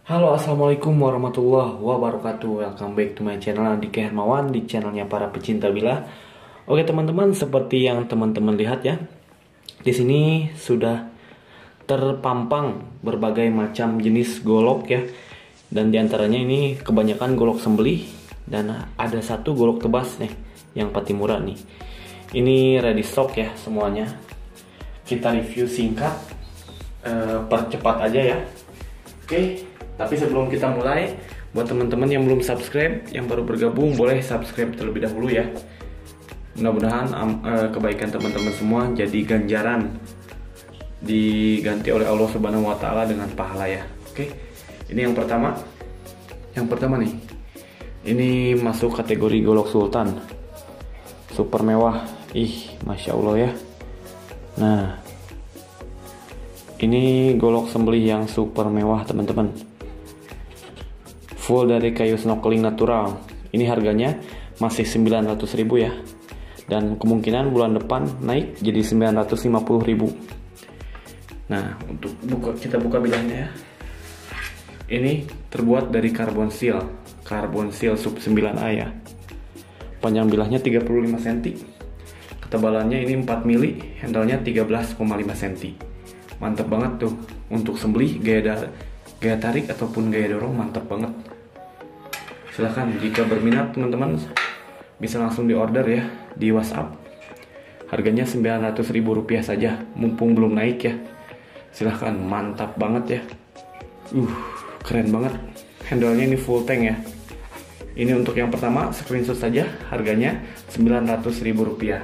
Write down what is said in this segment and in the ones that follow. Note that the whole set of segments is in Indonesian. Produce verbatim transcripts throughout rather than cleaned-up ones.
Halo, assalamualaikum warahmatullahi wabarakatuh. Welcome back to my channel Andika Hermawan, di channelnya para pecinta bilah. Oke teman-teman, seperti yang teman-teman lihat ya, di sini sudah terpampang berbagai macam jenis golok ya, dan diantaranya ini kebanyakan golok sembelih dan ada satu golok tebas nih yang Patimura nih. Ini ready stock ya semuanya. Kita review singkat, eh, percepat aja ya. Oke. Tapi sebelum kita mulai, buat teman-teman yang belum subscribe, yang baru bergabung, boleh subscribe terlebih dahulu ya. Mudah-mudahan um, uh, kebaikan teman-teman semua jadi ganjaran, diganti oleh Allah Subhanahu wa Ta'ala dengan pahala ya. Oke, ini yang pertama. Yang pertama nih, ini masuk kategori golok sultan, super mewah. Ih, masya Allah ya. Nah, ini golok sembelih yang super mewah teman-teman, full dari kayu snorkeling natural. Ini harganya masih sembilan ratus ribu ya, dan kemungkinan bulan depan naik jadi sembilan ratus lima puluh ribu. Nah, untuk buka, kita buka bilahnya ya. Ini terbuat dari karbon steel, karbon steel sub sembilan A ya. Panjang bilahnya tiga puluh lima sentimeter, ketebalannya ini empat mili, handle-nya tiga belas koma lima sentimeter. Mantap banget tuh untuk sembelih, gaya gaya tarik ataupun gaya dorong mantap banget. Silahkan jika berminat teman-teman bisa langsung di order ya di WhatsApp. Harganya sembilan ratus ribu rupiah saja, mumpung belum naik ya. Silahkan, mantap banget ya. Uh, keren banget. Handle-nya ini full tank ya. Ini untuk yang pertama, screenshot saja, harganya sembilan ratus ribu rupiah.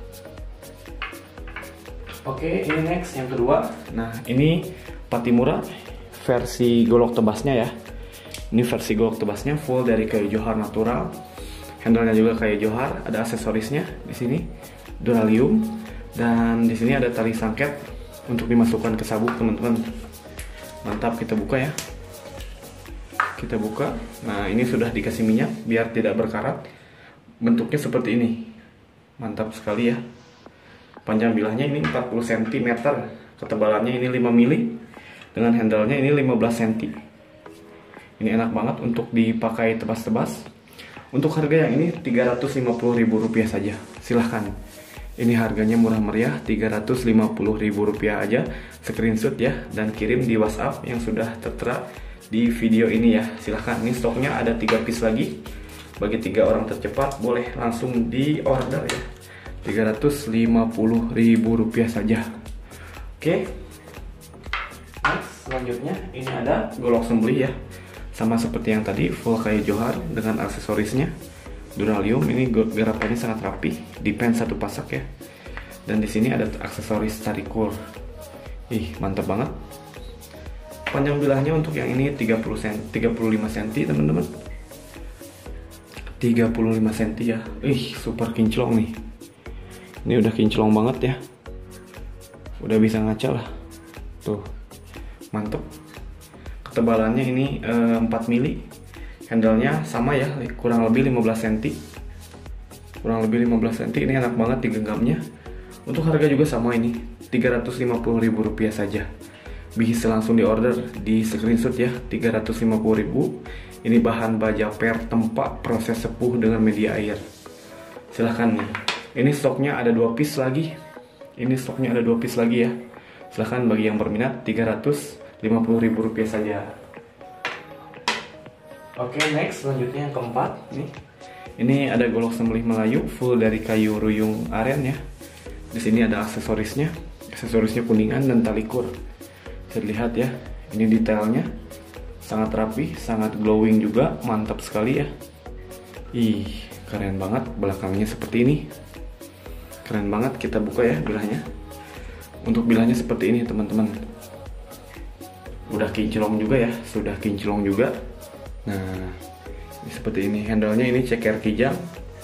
Oke, ini next yang kedua. Nah, ini Patimura versi golok tebasnya ya. Ini versi golok tebasnya full dari kayu johar natural. Handle-nya juga kayu johar, ada aksesorisnya di sini, duralium, dan di sini ada tali sangket untuk dimasukkan ke sabuk teman-teman. Mantap, kita buka ya. Kita buka. Nah, ini sudah dikasih minyak biar tidak berkarat. Bentuknya seperti ini. Mantap sekali ya. Panjang bilahnya ini empat puluh sentimeter, ketebalannya ini lima mili, dengan handle-nya ini lima belas sentimeter. Ini enak banget untuk dipakai tebas-tebas. Untuk harga yang ini tiga ratus lima puluh ribu rupiah saja. Silahkan. Ini harganya murah meriah, tiga ratus lima puluh ribu rupiah aja. Screenshot ya dan kirim di WhatsApp yang sudah tertera di video ini ya. Silahkan. Ini stoknya ada tiga piece lagi. Bagi tiga orang tercepat boleh langsung di order ya. tiga ratus lima puluh ribu rupiah saja. Oke. Next, selanjutnya ini ada golok sembelih ya. Sama seperti yang tadi, full kayu johar dengan aksesorisnya. Duralium, ini garapannya sangat rapi, dipen satu pasak ya. Dan di sini ada aksesoris tarik kur. Ih, mantap banget. Panjang bilahnya untuk yang ini tiga puluh sentimeter, tiga puluh lima sentimeter teman-teman. tiga puluh lima sentimeter ya. Ih, super kinclong nih. Ini udah kinclong banget ya. Udah bisa ngaca lah. Tuh. Mantep. Ketebalannya ini e, empat mili. Handle-nya sama ya, kurang lebih lima belas sentimeter. Kurang lebih lima belas sentimeter. Ini enak banget digenggamnya. Untuk harga juga sama ini, tiga ratus lima puluh ribu rupiah saja. Bisa langsung di order, di screenshot ya, tiga ratus lima puluh ribu. Ini bahan baja per tempat proses sepuh dengan media air. Silahkan nih. Ini stoknya ada dua piece lagi. Ini stoknya ada dua piece lagi ya. Silahkan bagi yang berminat, tiga ratus lima puluh ribu rupiah saja. Oke, next selanjutnya yang keempat nih. Ini ada golok sembelih Melayu full dari kayu ruyung aren ya. Di sini ada aksesorisnya. Aksesorisnya kuningan dan tali kur. Bisa dilihat ya. Ini detailnya sangat rapi, sangat glowing juga, mantap sekali ya. Ih, keren banget, belakangnya seperti ini. Keren banget, kita buka ya bilahnya. Untuk bilahnya seperti ini teman-teman. Udah kinclong juga ya, sudah kinclong juga. Nah, ini seperti ini. Handle-nya ini ceker kijang.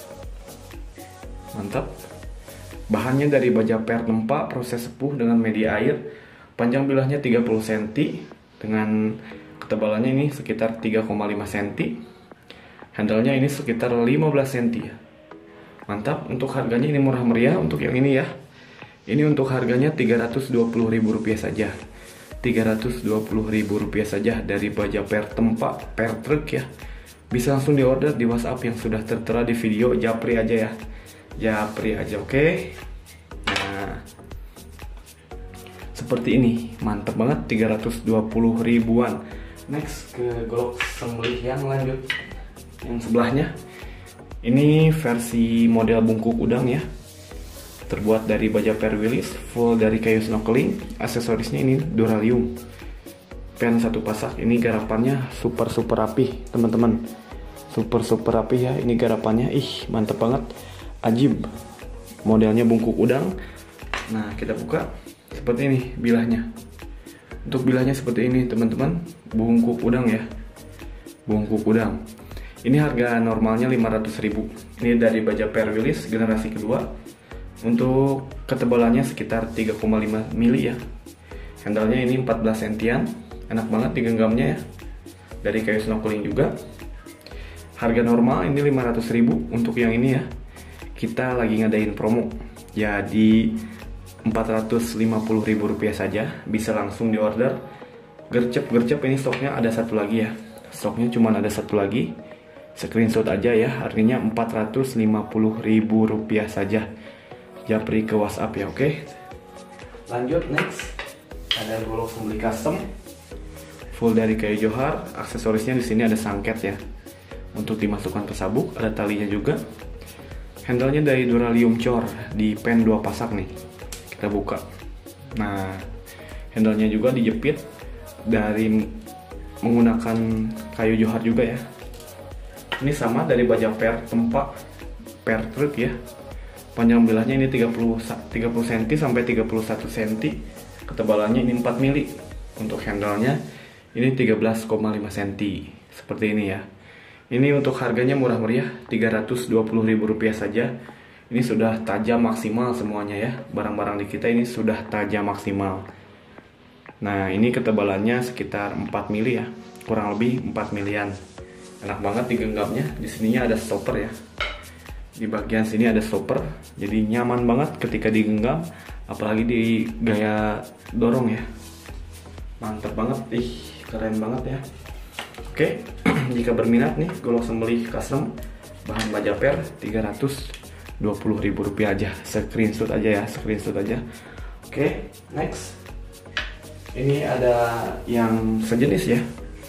Mantap. Bahannya dari baja per tempa proses sepuh dengan media air. Panjang bilahnya tiga puluh sentimeter dengan ketebalannya ini sekitar tiga koma lima sentimeter. Handle-nya ini sekitar lima belas sentimeter. Mantap. Untuk harganya ini murah meriah untuk yang ini ya. Ini untuk harganya tiga ratus dua puluh ribu rupiah saja. tiga ratus dua puluh ribu rupiah saja dari baja per tempat per truk ya. Bisa langsung di order di WhatsApp yang sudah tertera di video. Japri aja ya, japri aja, oke okay? Nah seperti ini, mantap banget, tiga ratus dua puluh ribuan. Next ke golok sembelih yang lanjut, yang sebelahnya. Ini versi model bungkuk udang ya, terbuat dari baja per Willis, full dari kayu snorkeling. Aksesorisnya ini duralium, pen satu pasak. Ini garapannya super super rapi teman-teman, super super rapi ya. Ini garapannya, ih mantep banget, ajib. Modelnya bungkuk udang. Nah kita buka seperti ini bilahnya. Untuk bilahnya seperti ini teman-teman, bungkuk udang ya, bungkuk udang. Ini harga normalnya lima ratus ribu. Ini dari baja per Willis generasi kedua. Untuk ketebalannya sekitar tiga koma lima mili ya. Handle-nya ini empat belas sentian. Enak banget digenggamnya ya. Dari kayu snorkeling juga. Harga normal ini lima ratus ribu. Untuk yang ini ya, kita lagi ngadain promo. Jadi empat ratus lima puluh ribu rupiah saja. Bisa langsung di order. Gercep-gercep ini stoknya ada satu lagi ya. Stoknya cuma ada satu lagi. Screenshot aja ya, harganya empat ratus lima puluh ribu rupiah saja. Japri ke WhatsApp ya, oke. Lanjut, next ada golok sembelih custom, full dari kayu johar. Aksesorisnya di sini ada sangket ya, untuk dimasukkan ke sabuk. Ada talinya juga. Handle-nya dari duralium cor, di pen dua pasak nih. Kita buka. Nah, handle-nya juga dijepit dari menggunakan kayu johar juga ya. Ini sama dari baja per tempat per truk ya. Panjang bilahnya ini tiga puluh senti sampai tiga puluh satu senti. Ketebalannya ini empat mili. Untuk handle-nya ini tiga belas koma lima senti. Seperti ini ya. Ini untuk harganya murah meriah, tiga ratus dua puluh ribu rupiah saja. Ini sudah tajam maksimal semuanya ya. Barang-barang di kita ini sudah tajam maksimal. Nah, ini ketebalannya sekitar empat mili ya. Kurang lebih empat milian. Enak banget digenggamnya. Di sininya ada stopper ya. Di bagian sini ada stopper. Jadi nyaman banget ketika digenggam, apalagi di gaya dorong ya. Mantap banget. Ih, keren banget ya. Oke, jika berminat nih golok sembelih custom bahan baja per, tiga ratus dua puluh ribu rupiah aja. Screenshot aja ya, screenshot aja. Oke, next. Ini ada yang sejenis ya.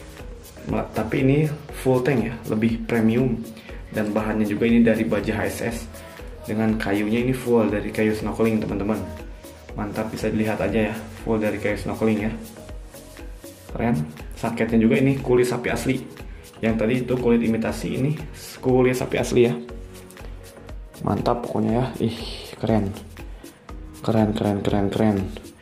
Tapi ini full tank ya, lebih premium. Dan bahannya juga ini dari baja H S S. Dengan kayunya ini full dari kayu snorkeling teman-teman. Mantap, bisa dilihat aja ya, full dari kayu snorkeling ya. Keren. Saketnya juga ini kulit sapi asli. Yang tadi itu kulit imitasi, ini kulit sapi asli ya. Mantap pokoknya ya. Ih, keren. Keren, keren, keren, keren.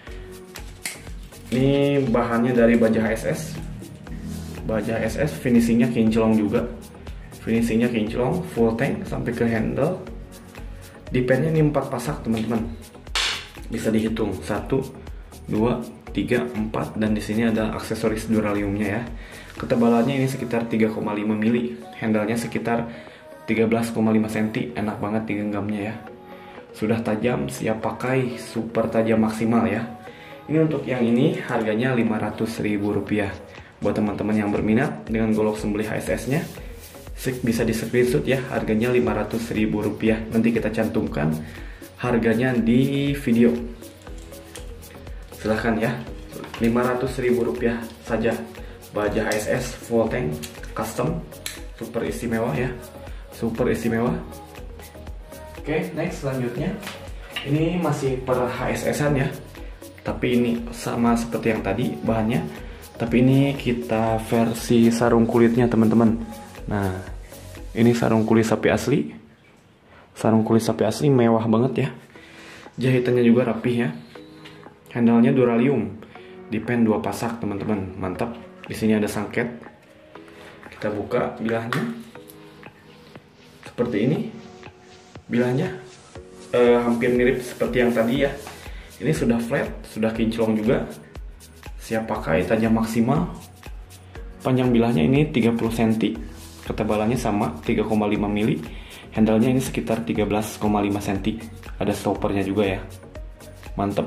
Ini bahannya dari baja H S S. Baja H S S, finishingnya kinclong juga. Finishingnya kinclong, full tank sampai ke handle. Di pennya ini empat pasak teman-teman. Bisa dihitung satu, dua, tiga, empat, dan di sini ada aksesoris duraliumnya ya. Ketebalannya ini sekitar tiga koma lima mili. Handle-nya sekitar tiga belas koma lima senti. Enak banget digenggamnya ya. Sudah tajam, siap pakai, super tajam maksimal ya. Ini untuk yang ini harganya lima ratus ribu rupiah. Buat teman-teman yang berminat dengan golok sembelih H S S-nya, bisa di screenshot ya, harganya lima ratus ribu rupiah. Nanti kita cantumkan harganya di video. Silahkan ya, lima ratus ribu rupiah saja. Baja H S S full tank custom, super istimewa ya, super istimewa. Oke, next selanjutnya ini masih per H S S-an ya, tapi ini sama seperti yang tadi bahannya. Tapi ini kita versi sarung kulitnya teman-teman. Nah, ini sarung kulit sapi asli. Sarung kulit sapi asli mewah banget ya. Jahitannya juga rapih ya. Handle-nya duralium. Di pen dua pasak teman-teman. Mantap. Di sini ada sangket. Kita buka bilahnya. Seperti ini. Bilahnya eh, hampir mirip seperti yang tadi ya. Ini sudah flat, sudah kinclong juga. Siap pakai, tajam maksimal. Panjang bilahnya ini tiga puluh senti. Ketebalannya sama, tiga koma lima mili. Handle-nya ini sekitar tiga belas koma lima senti. Ada stoppernya juga ya. Mantep.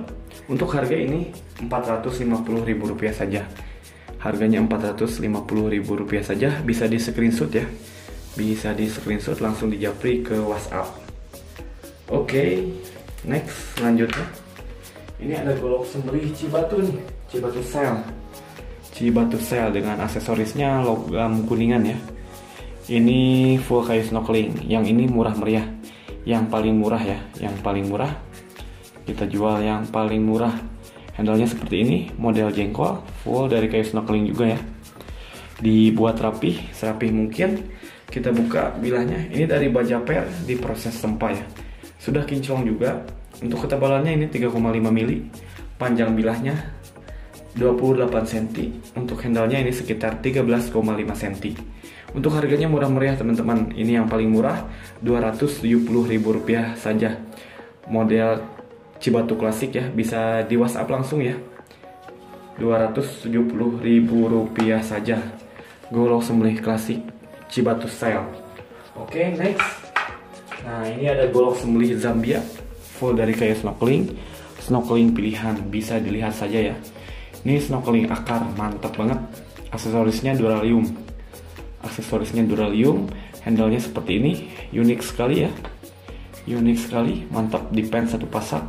Untuk harga ini empat ratus lima puluh ribu rupiah saja. Harganya empat ratus lima puluh ribu rupiah saja. Bisa di screenshot ya. Bisa di screenshot langsung dijapri ke WhatsApp. Oke, okay, next selanjutnya. Ini ada golok sembelih Cibatu nih, Cibatu Sail. Cibatu Sail dengan aksesorisnya logam kuningan ya. Ini full kayu snorkeling. Yang ini murah meriah. Yang paling murah ya, yang paling murah. Kita jual yang paling murah. Handle-nya seperti ini, model jengkol, full dari kayu snorkeling juga ya. Dibuat rapih, serapih mungkin. Kita buka bilahnya. Ini dari baja per diproses tempa ya. Sudah kinclong juga. Untuk ketebalannya ini tiga koma lima mili. Panjang bilahnya dua puluh delapan sentimeter. Untuk handle-nya ini sekitar tiga belas koma lima sentimeter. Untuk harganya murah meriah teman-teman. Ini yang paling murah, dua ratus tujuh puluh ribu rupiah saja. Model Cibatu klasik ya, bisa di WhatsApp langsung ya. dua ratus tujuh puluh ribu rupiah saja. Golok sembelih klasik Cibatu Sail. Oke, next. Nah, ini ada golok sembelih Zambia, full dari kayu snorkeling. Snorkeling pilihan, bisa dilihat saja ya. Ini snorkeling akar, mantap banget. Aksesorisnya duralium. Aksesorisnya duralium, handle-nya seperti ini, unik sekali ya. Unik sekali, mantap, di pen satu pasang.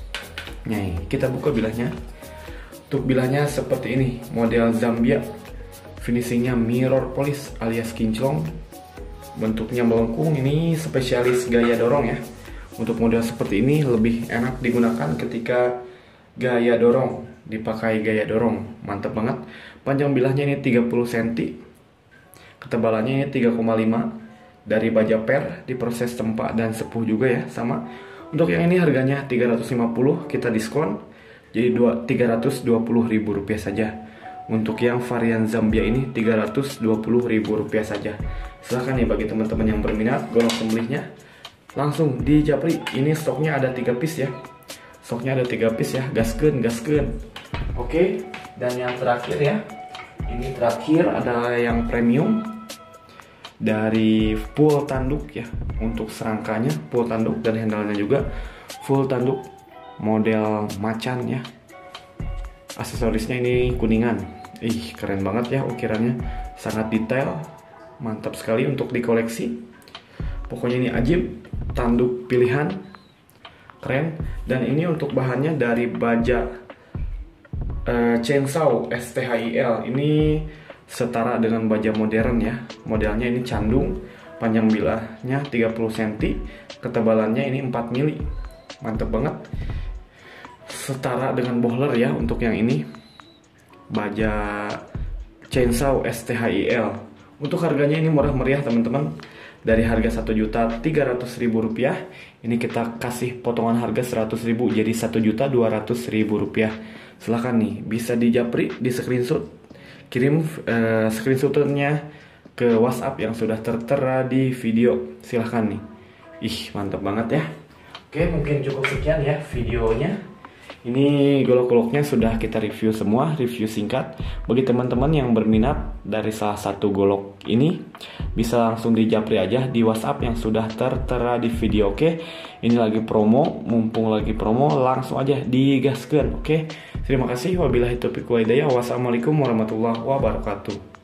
Nih, kita buka bilahnya. Untuk bilahnya seperti ini, model Zambia. Finishingnya mirror polish alias kinclong. Bentuknya melengkung, ini spesialis gaya dorong ya. Untuk model seperti ini lebih enak digunakan ketika gaya dorong, dipakai gaya dorong, mantap banget. Panjang bilahnya ini tiga puluh sentimeter. Ketebalannya ini tiga koma lima. Dari baja per, diproses tempa dan sepuh juga ya, sama. Untuk yang ini harganya tiga ratus lima puluh, kita diskon jadi tiga ratus dua puluh ribu rupiah saja. Untuk yang varian Zambia ini tiga ratus dua puluh ribu rupiah saja. Silahkan nih bagi teman-teman yang berminat golok sembelihnya, langsung di japri. Ini stoknya ada tiga piece ya. Stoknya ada tiga piece ya, gaskeun gaskeun. Oke, dan yang terakhir ya. Ini terakhir adalah yang premium. Dari full tanduk ya, untuk serangkanya full tanduk dan handle-nya juga full tanduk, model macan ya. Aksesorisnya ini kuningan. Ih, keren banget ya ukirannya, sangat detail, mantap sekali untuk dikoleksi. Pokoknya ini ajib, tanduk pilihan, keren. Dan ini untuk bahannya dari baja uh, Chainsaw S T H I L. Ini setara dengan baja modern ya. Modelnya ini candung, panjang bilahnya tiga puluh sentimeter, ketebalannya ini empat mili. Mantap banget. Setara dengan bohler ya untuk yang ini. Baja Chainsaw S T H I L. Untuk harganya ini murah meriah teman-teman. Dari harga satu juta tiga ratus ribu rupiah, ini kita kasih potongan harga seratus ribu jadi satu juta dua ratus ribu rupiah. Silahkan nih, bisa dijapri, di screenshot, kirim uh, screenshotnya ke WhatsApp yang sudah tertera di video. Silahkan nih. Ih, mantap banget ya. Oke, mungkin cukup sekian ya videonya. Ini golok-goloknya sudah kita review semua, review singkat. Bagi teman-teman yang berminat dari salah satu golok ini, bisa langsung dijapri aja di WhatsApp yang sudah tertera di video. Oke, ini lagi promo, mumpung lagi promo, langsung aja digaskeun. Oke, terima kasih. Wabillahi taufiq wal hidayah. Wassalamualaikum warahmatullahi wabarakatuh.